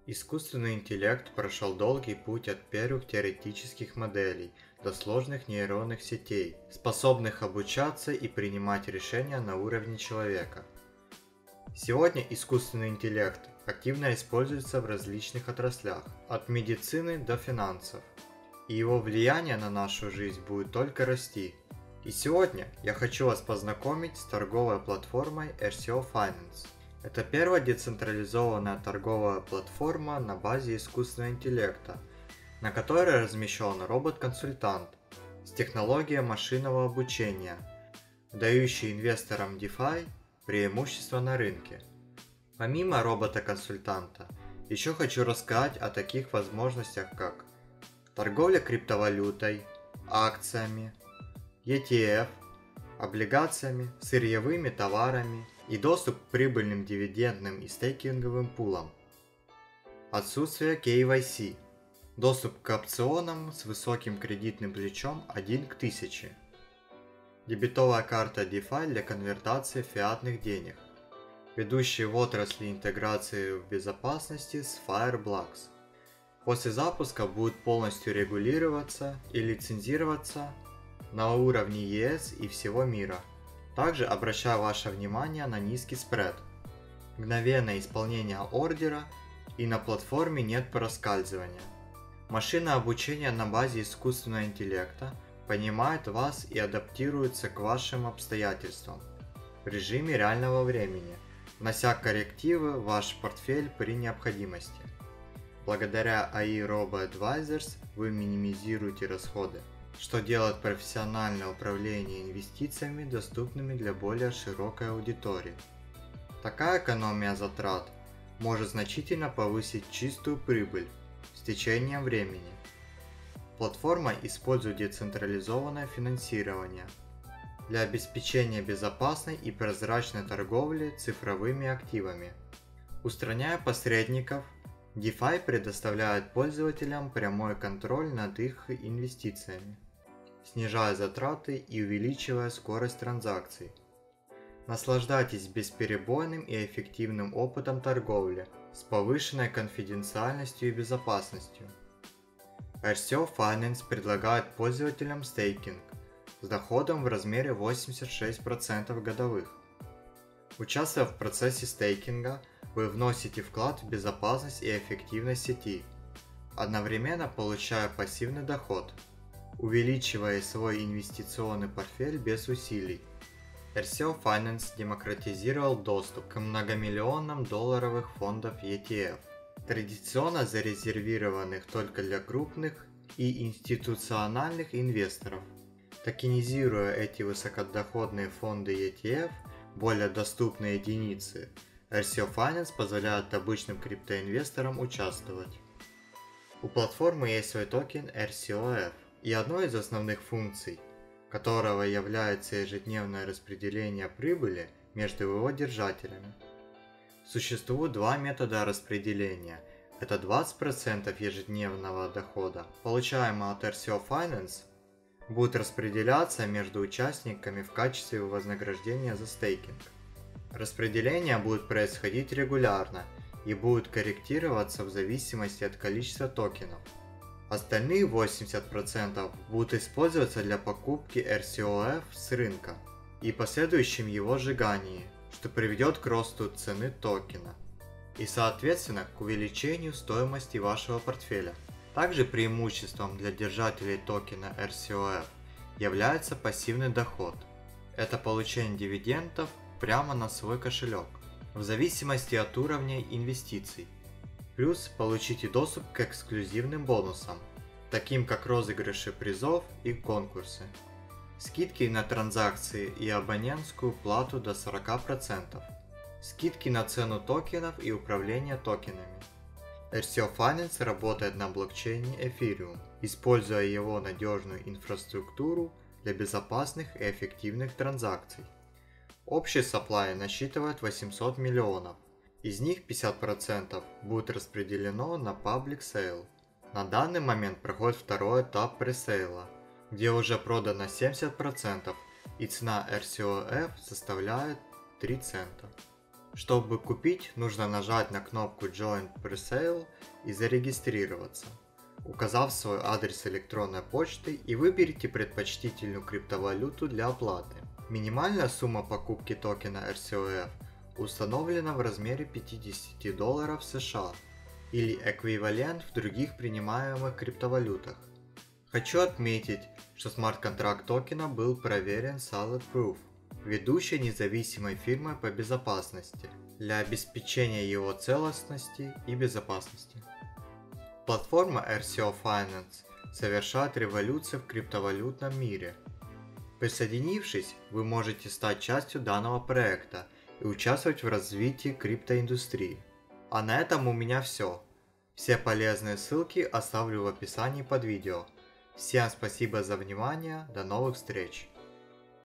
Искусственный интеллект прошел долгий путь от первых теоретических моделей до сложных нейронных сетей, способных обучаться и принимать решения на уровне человека. Сегодня искусственный интеллект активно используется в различных отраслях, от медицины до финансов, и его влияние на нашу жизнь будет только расти. И сегодня я хочу вас познакомить с торговой платформой RCO Finance. Это первая децентрализованная торговая платформа на базе искусственного интеллекта, на которой размещен робот-консультант с технологией машинного обучения, дающий инвесторам DeFi преимущество на рынке. Помимо робота-консультанта, еще хочу рассказать о таких возможностях, как торговля криптовалютой, акциями, ETF, облигациями, сырьевыми товарами и доступ к прибыльным дивидендным и стейкинговым пулам. Отсутствие KYC. Доступ к опционам с высоким кредитным плечом 1 к 1000. Дебетовая карта DeFi для конвертации фиатных денег. Ведущие в отрасли интеграции в безопасности с Fireblocks. После запуска будет полностью регулироваться и лицензироваться на уровне ЕС и всего мира. Также обращаю ваше внимание на низкий спред, мгновенное исполнение ордера и на платформе нет проскальзывания. Машина обучения на базе искусственного интеллекта понимает вас и адаптируется к вашим обстоятельствам в режиме реального времени, внося коррективы в ваш портфель при необходимости. Благодаря AI Robo-Advisors вы минимизируете расходы, что делает профессиональное управление инвестициями доступными для более широкой аудитории. Такая экономия затрат может значительно повысить чистую прибыль с течением времени. Платформа использует децентрализованное финансирование для обеспечения безопасной и прозрачной торговли цифровыми активами. Устраняя посредников, DeFi предоставляет пользователям прямой контроль над их инвестициями, снижая затраты и увеличивая скорость транзакций. Наслаждайтесь бесперебойным и эффективным опытом торговли с повышенной конфиденциальностью и безопасностью. RCO Finance предлагает пользователям стейкинг с доходом в размере 86% годовых. Участвуя в процессе стейкинга, вы вносите вклад в безопасность и эффективность сети, одновременно получая пассивный доход, увеличивая свой инвестиционный портфель без усилий. RCO Finance демократизировал доступ к многомиллионным долларовых фондов ETF, традиционно зарезервированных только для крупных и институциональных инвесторов. Токенизируя эти высокодоходные фонды ETF, более доступные единицы, RCO Finance позволяет обычным криптоинвесторам участвовать. У платформы есть свой токен RCOF, и одной из основных функций которого является ежедневное распределение прибыли между его держателями. Существует два метода распределения. Это 20% ежедневного дохода, получаемого от RCO Finance, будет распределяться между участниками в качестве вознаграждения за стейкинг. Распределение будет происходить регулярно и будет корректироваться в зависимости от количества токенов. Остальные 80% будут использоваться для покупки RCOF с рынка и последующем его сжигании, что приведет к росту цены токена и соответственно к увеличению стоимости вашего портфеля. Также преимуществом для держателей токена RCOF является пассивный доход. Это получение дивидендов прямо на свой кошелек, в зависимости от уровня инвестиций. Плюс получите доступ к эксклюзивным бонусам, таким как розыгрыши призов и конкурсы, скидки на транзакции и абонентскую плату до 40%, скидки на цену токенов и управление токенами. RCO Finance работает на блокчейне Ethereum, используя его надежную инфраструктуру для безопасных и эффективных транзакций. Общий supply насчитывает 800 миллионов. Из них 50% будет распределено на Public Sale. На данный момент проходит второй этап пресейла, где уже продано 70% и цена RCOF составляет 3 цента. Чтобы купить, нужно нажать на кнопку Join Presale и зарегистрироваться, указав свой адрес электронной почты, и выберите предпочтительную криптовалюту для оплаты. Минимальная сумма покупки токена RCOF установлена в размере $50 США или эквивалент в других принимаемых криптовалютах. Хочу отметить, что смарт-контракт токена был проверен Solid Proof, ведущей независимой фирмой по безопасности, для обеспечения его целостности и безопасности. Платформа RCO Finance совершает революцию в криптовалютном мире. Присоединившись, вы можете стать частью данного проекта и участвовать в развитии криптоиндустрии. А на этом у меня все. Все полезные ссылки оставлю в описании под видео. Всем спасибо за внимание, до новых встреч!